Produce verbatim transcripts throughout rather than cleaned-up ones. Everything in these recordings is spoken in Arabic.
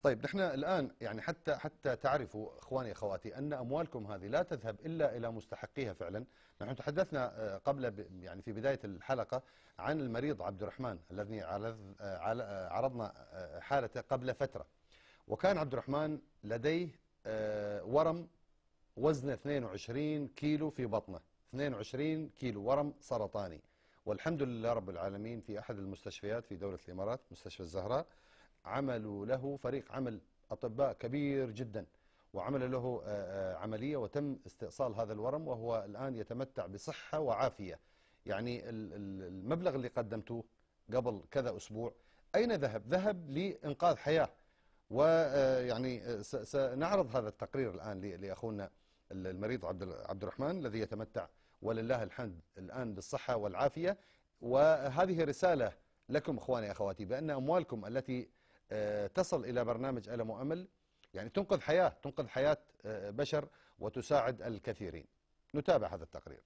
طيب نحن الآن يعني حتى حتى تعرفوا إخواني أخواتي أن أموالكم هذه لا تذهب إلا إلى مستحقيها فعلا. نحن تحدثنا قبل يعني في بداية الحلقة عن المريض عبد الرحمن الذي عرضنا حالته قبل فترة، وكان عبد الرحمن لديه ورم وزنه اثنين وعشرين كيلو في بطنه، اثنين وعشرين كيلو ورم سرطاني، والحمد لله رب العالمين في أحد المستشفيات في دولة الإمارات مستشفى الزهراء عملوا له فريق عمل أطباء كبير جدا، وعمل له عملية وتم استئصال هذا الورم، وهو الآن يتمتع بصحة وعافية. يعني المبلغ اللي قدمتوه قبل كذا أسبوع أين ذهب؟ ذهب لإنقاذ حياة. ويعني سنعرض هذا التقرير الآن لأخونا المريض عبد الرحمن الذي يتمتع ولله الحمد الآن بالصحة والعافية. وهذه رسالة لكم إخواني أخواتي بأن أموالكم التي تصل إلى برنامج ألم وأمل يعني تنقذ حياة، تنقذ حياة بشر وتساعد الكثيرين. نتابع هذا التقرير.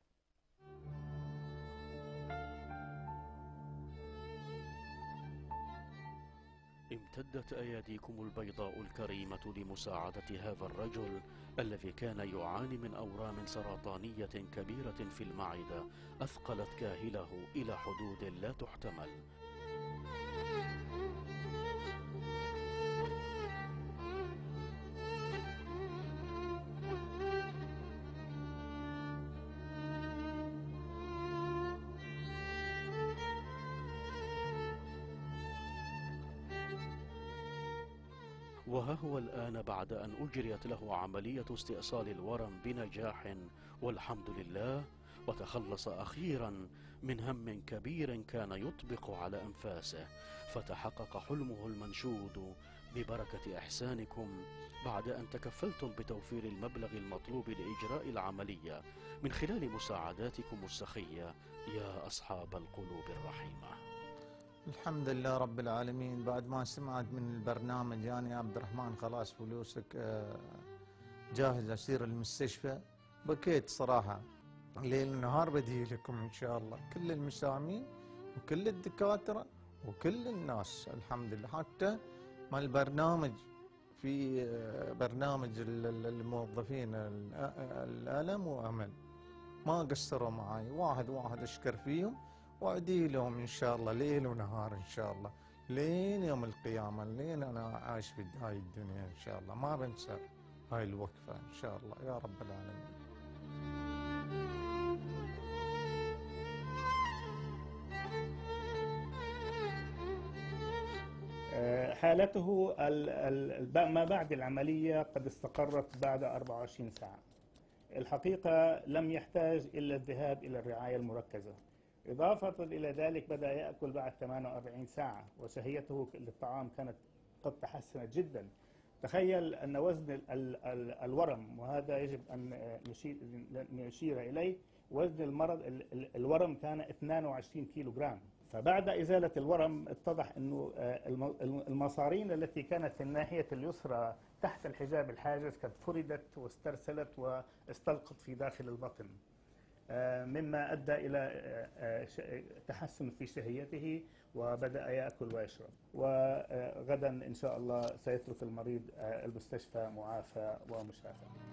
امتدت أيديكم البيضاء الكريمة لمساعدة هذا الرجل الذي كان يعاني من أورام سرطانية كبيرة في المعدة أثقلت كاهله إلى حدود لا تحتمل. وها هو الآن بعد أن أجريت له عملية استئصال الورم بنجاح والحمد لله، وتخلص أخيرا من هم كبير كان يطبق على أنفاسه، فتحقق حلمه المنشود ببركة إحسانكم بعد أن تكفلتم بتوفير المبلغ المطلوب لإجراء العملية من خلال مساعداتكم السخية يا أصحاب القلوب الرحيمة. الحمد لله رب العالمين. بعد ما سمعت من البرنامج يعني يا عبد الرحمن خلاص فلوسك جاهز أسير المستشفى، بكيت صراحة. ليل نهار بدي لكم إن شاء الله كل المساهمين وكل الدكاترة وكل الناس الحمد لله. حتى ما البرنامج في برنامج الموظفين الألم وأمل ما قصروا معي، واحد واحد أشكر فيهم وأدي لهم إن شاء الله ليل ونهار إن شاء الله لين يوم القيامة، لين أنا عايش في هاي الدنيا إن شاء الله ما بنسى هاي الوقفة إن شاء الله يا رب العالمين. حالته ما بعد العملية قد استقرت بعد أربع وعشرين ساعة. الحقيقة لم يحتاج إلا الذهاب إلى الرعاية المركزة. إضافة إلى ذلك بدأ يأكل بعد ثمانية وأربعين ساعة، وشهيته للطعام كانت قد تحسنت جدا. تخيل أن وزن ال ال ال الورم، وهذا يجب أن نشير, نشير إليه، وزن المرض ال الورم كان اثنين وعشرين كيلو جرام. فبعد إزالة الورم اتضح أنه المصارين التي كانت في الناحية اليسرى تحت الحجاب الحاجز قد فردت واسترسلت واستلقت في داخل البطن، مما أدى إلى تحسن في شهيته وبدأ يأكل ويشرب. وغدا إن شاء الله سيترك المريض المستشفى معافى ومشافى.